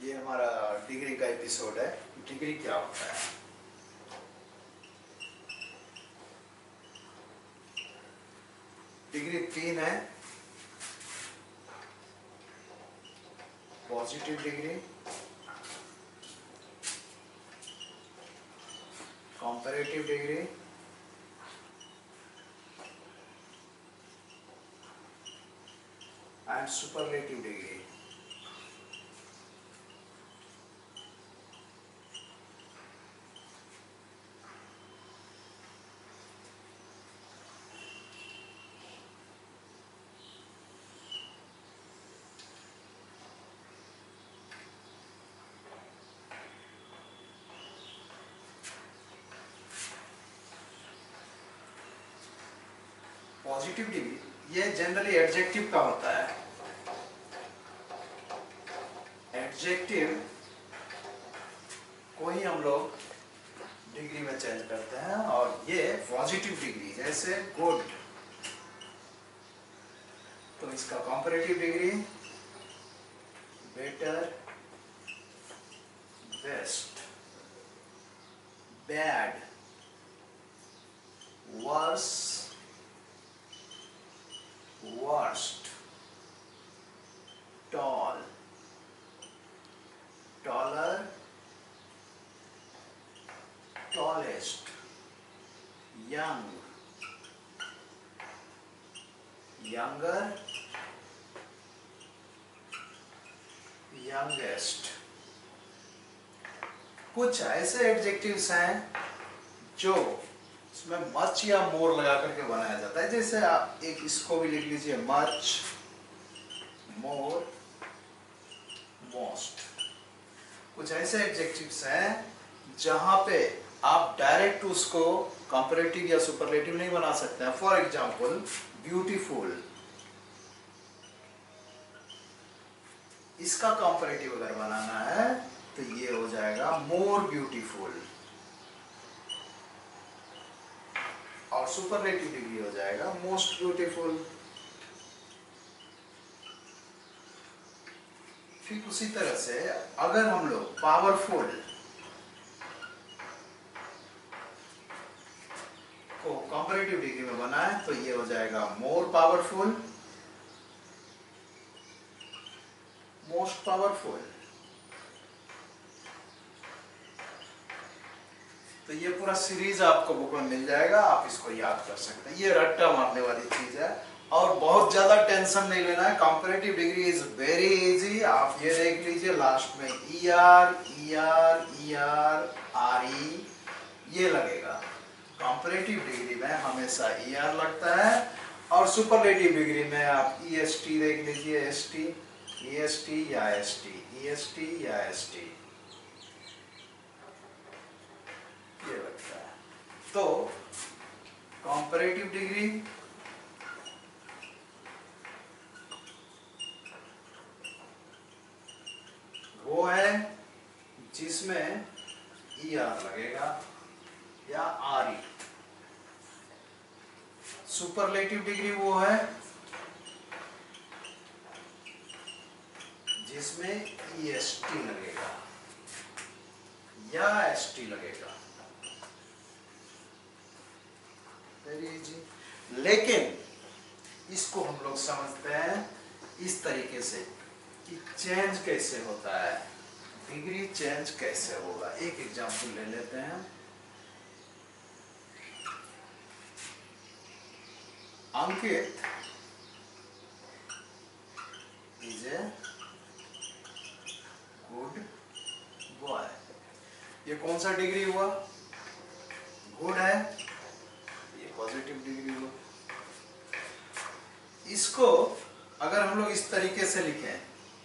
ये हमारा डिग्री का एपिसोड है। डिग्री क्या होता है? डिग्री तीन है। Positive degree, comparative degree, and superlative degree. Positive degree ये जनरली एडजेक्टिव का होता है। एडजेक्टिव को ही हम लोग डिग्री में चेंज करते हैं, और ये पॉजिटिव डिग्री जैसे गुड, तो इसका comparative degree better, best, bad, worse, worst, tall, taller, tallest, young, younger, youngest। कुछ ऐसे एडजेक्टिव्स हैं जो इसमें मच या मोर लगा करके बनाया जाता है। जैसे आप एक इसको भी लिख लीजिए, मच, मोर, मोस्ट। कुछ ऐसे एडजेक्टिव्स हैं जहां पे आप डायरेक्ट उसको कंपैरेटिव या सुपरलेटिव नहीं बना सकते हैं। फॉर एग्जांपल ब्यूटीफुल, इसका कंपैरेटिव अगर बनाना है तो ये हो जाएगा मोर ब्यूटीफुल, और सुपरलेटिव डिग्री हो जाएगा मोस्ट ब्यूटीफुल। ठीक उसी तरह से अगर हम लोग पावरफुल को कंपैरेटिव डिग्री में बनाए तो ये हो जाएगा मोर पावरफुल, मोस्ट पावरफुल। तो ये पूरा सीरीज आपको बुक में मिल जाएगा, आप इसको याद कर सकते हैं। ये रट्टा मारने वाली चीज है और बहुत ज्यादा टेंशन नहीं लेना है। Comparative degree is very easy. आप ये देख लीजिए लास्ट में E R E R E R R E ये लगेगा। कंपैरेटिव डिग्री में हमेशा ई आर लगता है, और सुपरलेटिव डिग्री में आप ई एस टी देख लीजिए, S T, E S T या S T, E S T या एस टी ये लगता है। तो कंपैरेटिव डिग्री वो है जिसमें ई आर लगेगा या आर ई। सुपरलेटिव डिग्री वो है जिसमें ई एस टी लगेगा या एस टी लगेगा। Very easy. लेकिन इसको हम लोग समझते हैं इस तरीके से कि चेंज कैसे होता है, डिग्री चेंज कैसे होगा। एक एग्जांपल ले लेते हैं। Ankit is a good boy. ये कौन सा डिग्री हुआ? गुड है, ये पॉजिटिव डिग्री हुआ। इसको अगर हम लोग इस तरीके से लिखें,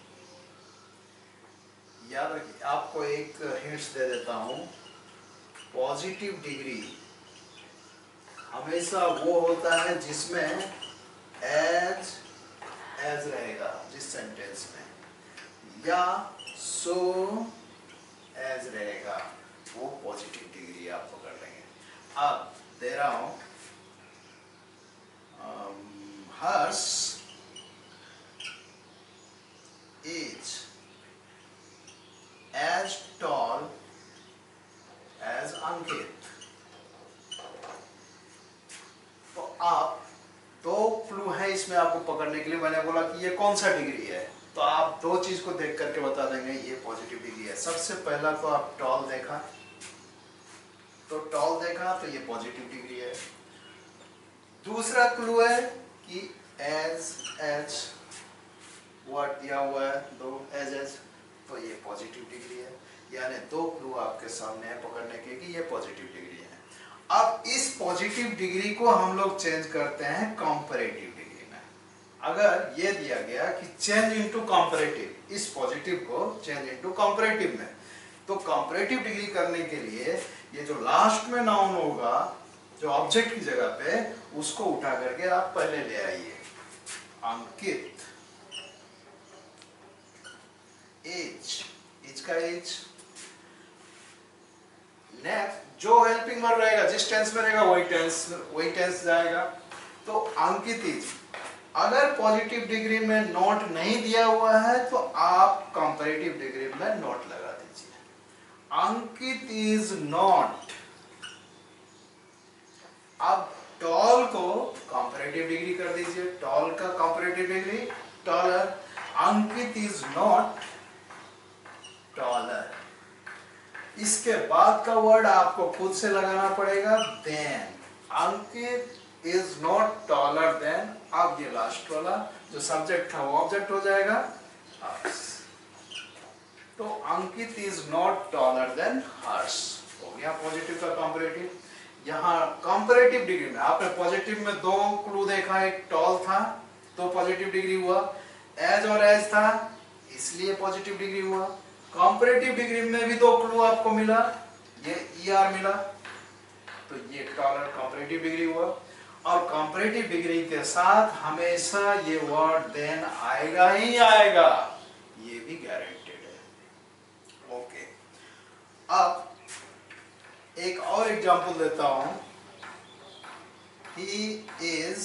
याद रखिए, आपको एक हिंट्स दे देता हूं। पॉजिटिव डिग्री हमेशा वो होता है जिसमें एज रहेगा, जिस सेंटेंस में, या सो एज रहेगा, वो पॉजिटिव डिग्री आप पकड़ लेंगे। अब दे रहा हूं, Harsh is as tall as Ankit. तो आप दो क्लू है इसमें आपको पकड़ने के लिए। मैंने बोला कि ये कौन सा डिग्री है, तो आप दो चीज को देख करके बता देंगे ये पॉजिटिव डिग्री है। सबसे पहला तो आप टॉल देखा, तो टॉल देखा तो ये पॉजिटिव डिग्री है। दूसरा क्लू है कि एज एच वर्ड दिया हुआ है, दो एज एच, तो ये पॉजिटिव डिग्री है। यानी दो क्लू आपके सामने है पकड़ने के कि ये पॉजिटिव डिग्री है। अब इस पॉजिटिव डिग्री को हम लोग चेंज करते हैं कंपैरेटिव डिग्री में। अगर ये दिया गया कि चेंज इनटू कंपैरेटिव, इस पॉजिटिव को चेंज इनटू कंपैरेटिव में, तो कंपैरेटिव डिग्री करने के लिए ये जो लास्ट में नाउन होगा जो ऑब्जेक्ट की जगह पे, उसको उठा करके आप पहले ले आइए। अंकित, एज, एज का एज, नेक्स्ट जो हेल्पिंग वर्ब रहेगा जिस टेंस में रहेगा वही टेंस जाएगा। तो अंकित इज, अगर पॉजिटिव डिग्री में नोट नहीं दिया हुआ है तो आप कंपैरेटिव डिग्री में नोट लगा दीजिए। Ankit is not. अब टॉल को कंपैरेटिव डिग्री कर दीजिए, टॉल का comparative degree taller. Ankit is not taller. इसके बाद का वर्ड आपको खुद से लगाना पड़ेगा than. Ankit is not taller than. अब ये लास्ट वाला जो सब्जेक्ट था वो ऑब्जेक्ट हो जाएगा हर्ष। तो Ankit is not taller than Harsh हो गया पॉजिटिव का कंपैरेटिव। यहाँ कंपैरेटिव डिग्री में आपने पॉजिटिव में दो क्लू देखा, एक टॉल था तो पॉजिटिव डिग्री हुआ, एज और एज था इसलिए पॉजिटिव डिग्री हुआ। कंपैरेटिव डिग्री में भी दो क्लू आपको मिला, ये ईआर मिला, तो ये टॉलर कंपैरेटिव डिग्री हुआ। और कंपैरेटिव डिग्री के साथ हमेशा ये वर्ड देन आएगा ही आएगा, ये भी गारंटेड है। ओके, अब एक और एग्जांपल देता हूं। He is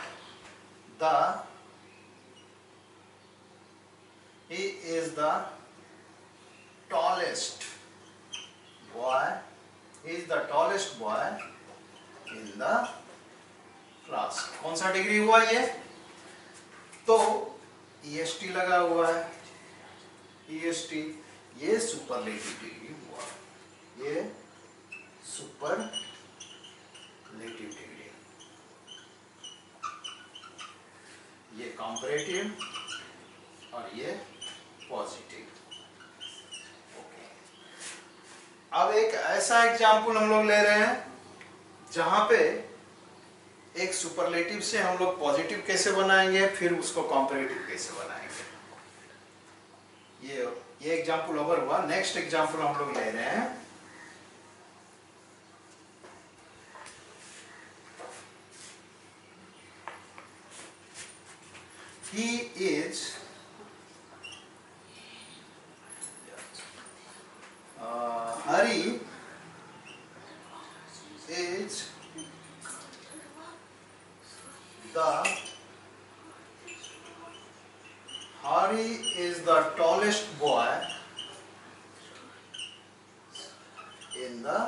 the tallest boy, he is the tallest boy in the class। कौन सा डिग्री हुआ ये? तो EST लगा हुआ है, EST, ये सुपरलेटिव डिग्री हुआ, ये सुपरलेटिव डिग्री, ये कंपैरेटिव और ये पॉजिटिव। अब एक ऐसा एग्जाम्पल हम लोग ले रहे हैं जहां पे एक सुपरलेटिव से हम लोग पॉजिटिव कैसे बनाएंगे, फिर उसको कंपैरेटिव कैसे बनाएंगे। ये एग्जाम्पल ओवर हुआ। नेक्स्ट एग्जाम्पल हम लोग ले रहे हैं। He is Hari is the tallest boy in the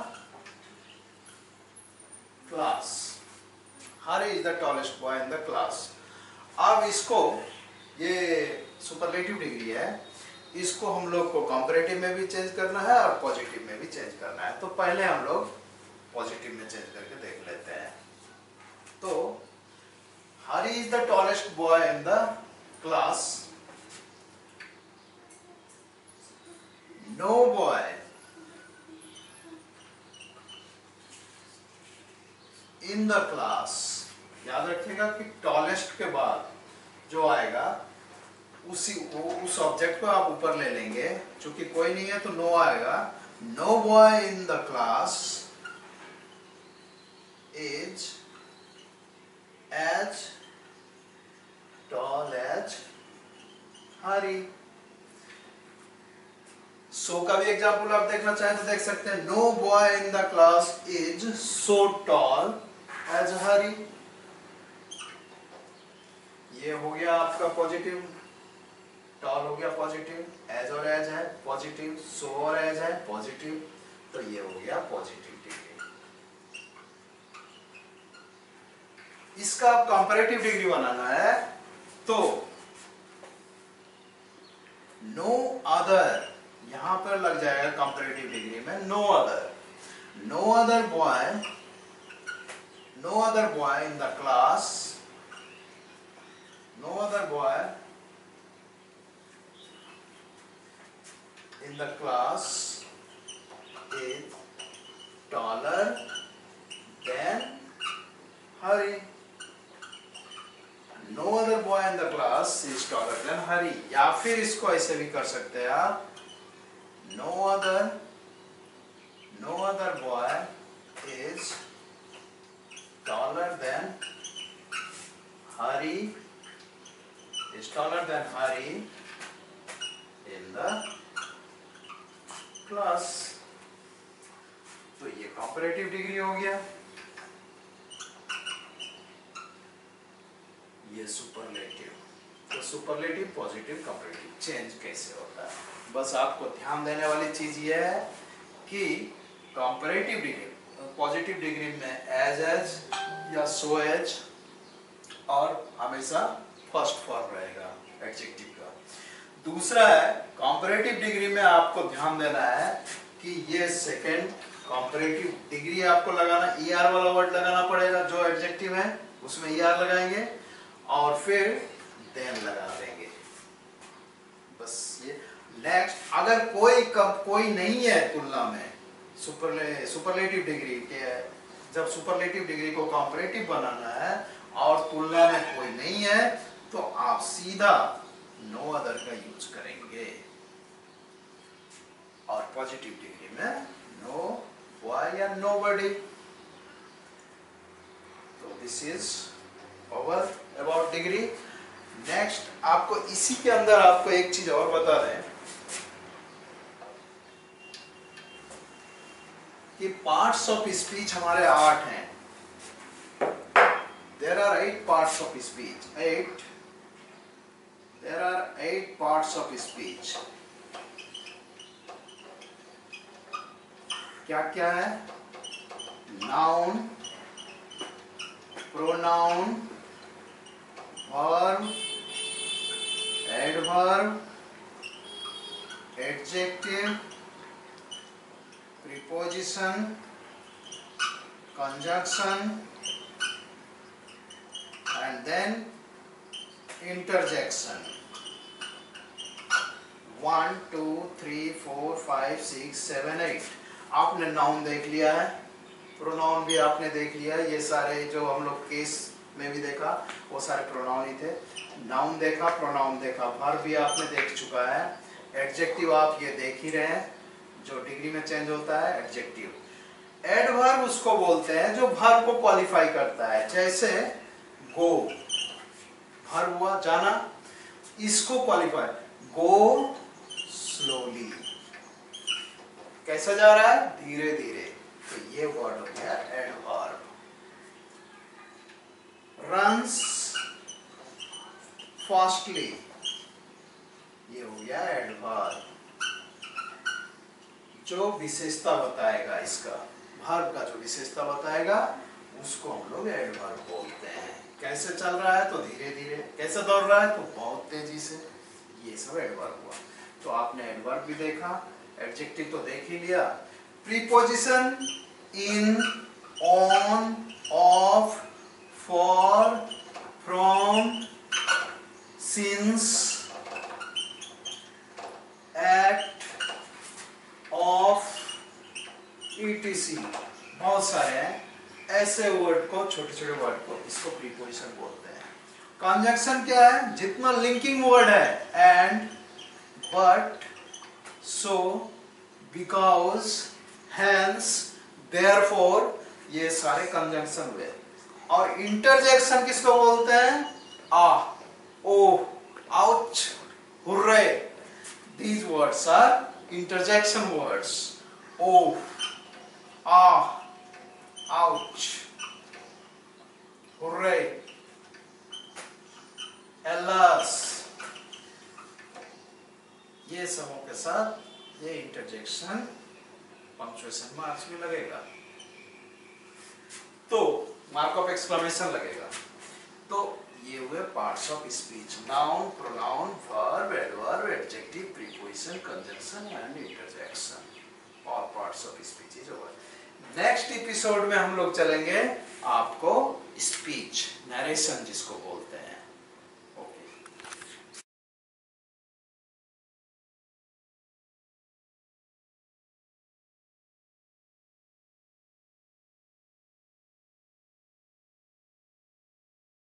class। Hari is the tallest boy in the class। अब इसको, ये सुपरलेटिव डिग्री है, इसको हम लोग को कंपैरेटिव में भी चेंज करना है और पॉजिटिव में भी चेंज करना है। तो पहले हम लोग पॉजिटिव में चेंज करके देख लेते हैं। तो Hari is the tallest boy in the class, no boy in the class. याद रखिएगा कि टॉलेस्ट के बाद जो आएगा उस ऑब्जेक्ट को आप ऊपर ले लेंगे, चूंकि कोई नहीं है तो नो आएगा। No boy in the class is as tall as Hari. So का भी एग्जाम्पल आप देखना चाहें तो देख सकते हैं। No boy in the class is so tall as Hari. ये हो गया आपका पॉजिटिव, टॉल हो गया पॉजिटिव, एज और एज है पॉजिटिव। पॉजिटिव, सो और एज है पॉजिटिव, तो ये हो गया पॉजिटिव डिग्री। इसका आप कंपैरेटिव डिग्री बनाना है तो नो अदर, यहां पर लग जाएगा कंपैरेटिव डिग्री में no other, no other boy in the class, no other boy in the class is taller than Hari. No other boy in the class is taller than Hari. या फिर इसको ऐसे भी कर सकते हैं आप, no other boy is taller than Hari, is taller than Hari in the class. तो ये कंपैरेटिव डिग्री हो गया, ये सुपरलेटिव। तो सुपरलेटिव, पॉजिटिव, कंपैरेटिव चेंज कैसे होता है, बस आपको ध्यान देने वाली चीज ये है कि कंपैरेटिव डिग्री, पॉजिटिव डिग्री में एज या सो एज और हमेशा फर्स्ट फॉर्म रहेगा एडजेक्टिव का। दूसरा है कंपैरेटिव डिग्री में आपको ध्यान देना है कि ये सेकंड कंपैरेटिव डिग्री आपको लगाना, ईआर वाला वर्ड लगाना पड़ेगा, जो एडजेक्टिव है उसमें ईआर लगाएंगे और फिर देन लगा देंगे, बस ये। नेक्स्ट, अगर कोई नहीं है तुलना में सुपरलेटिव डिग्री के, जब सुपरलेटिव डिग्री को कंपैरेटिव बनाना है और तुलना में कोई नहीं है तो आप सीधा नो अदर का यूज करेंगे, और पॉजिटिव डिग्री में नो बॉय या नोबडी। तो this is over about degree. Next, आपको इसी के अंदर आपको एक चीज और बता दें कि पार्ट्स ऑफ स्पीच हमारे 8 हैं। There are 8 parts of speech, 8। There are 8 parts of speech. क्या क्या है? Noun, pronoun, verb, adverb, adjective, preposition, conjunction, and then interjection। 1 2 3 4 5 6 7 8। आपने नाउन देख लिया है, प्रोनाउन भी आपने देख लिया है, ये सारे जो हम लोग केस में भी देखा वो सारे प्रोनाउन ही थे। नाउन देखा, प्रोनाउन देखा, वर्ब भी आपने देख चुका है, एडजेक्टिव आप ये देख ही रहे हैं जो डिग्री में चेंज होता है एडजेक्टिव। एडवर्ब उसको बोलते हैं जो वर्ब को क्वालिफाई करता है, जैसे गो वर्ब हुआ जाना, इसको क्वालिफाई, गो स्लोली, कैसा जा रहा है, धीरे धीरे, तो ये वर्ड हो गया एडवर्ब। रन्स फास्टली, ये हो गया एडवर्ब, जो विशेषता बताएगा इसका, वर्ब का जो विशेषता बताएगा उसको हम लोग एडवर्ब बोलते हैं। कैसे चल रहा है, तो धीरे धीरे, कैसे दौड़ रहा है, तो बहुत तेजी से, ये सब एडवर्ब हुआ। तो आपने एडवर्ब भी देखा, एडजेक्टिव तो देख ही लिया। Preposition in, on, of, for, from, since, at, of, etc, बहुत सारे हैं ऐसे वर्ड को, छोटे छोटे वर्ड को, इसको प्रीपोजिशन बोलते हैं। कंजंक्शन क्या है, जितना लिंकिंग वर्ड है, and, but, so, because, hence, therefore, ये सारे कंजंक्शन हुए। और इंटरजेक्शन किसको बोलते हैं, ah, oh, ouch, hooray, these words are interjection words। Oh, ah, ouch, hooray, alas, ये सबों के साथ ये इंटरजेक्शन पंक्चुएशन मार्क्स में लगेगा, तो मार्क ऑफ एक्सक्लेमेशन लगेगा। तो ये हुए parts of speech, noun, pronoun, verb, adverb, adjective, preposition, conjunction and interjection, all parts of speech is over. Next episode में हम लोग चलेंगे आपको स्पीच, नरेशन जिसको बोलते हैं।